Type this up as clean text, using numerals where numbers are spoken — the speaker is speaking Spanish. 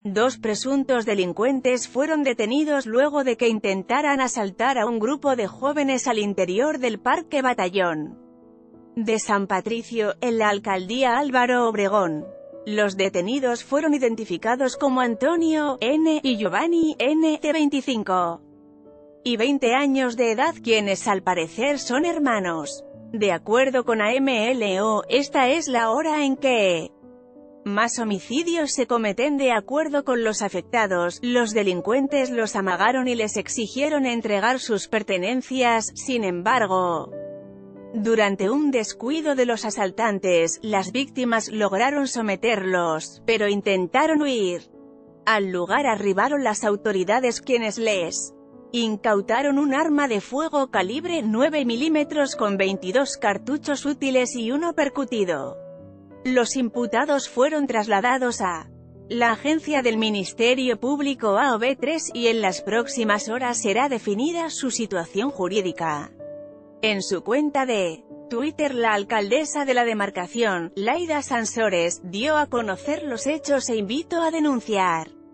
Dos presuntos delincuentes fueron detenidos luego de que intentaran asaltar a un grupo de jóvenes al interior del Parque Batallón de San Patricio, en la alcaldía Álvaro Obregón. Los detenidos fueron identificados como Antonio N. y Giovanni N. de 25 y 20 años de edad, quienes al parecer son hermanos. De acuerdo con AMLO, esta es la hora en que más homicidios se cometen. De acuerdo con los afectados, los delincuentes los amagaron y les exigieron entregar sus pertenencias. Sin embargo, durante un descuido de los asaltantes, las víctimas lograron someterlos, pero intentaron huir. Al lugar arribaron las autoridades, quienes les incautaron un arma de fuego calibre 9 milímetros con 22 cartuchos útiles y uno percutido. Los imputados fueron trasladados a la agencia del Ministerio Público AOB3 y en las próximas horas será definida su situación jurídica. En su cuenta de Twitter, la alcaldesa de la demarcación, Laida Sansores, dio a conocer los hechos e invitó a denunciar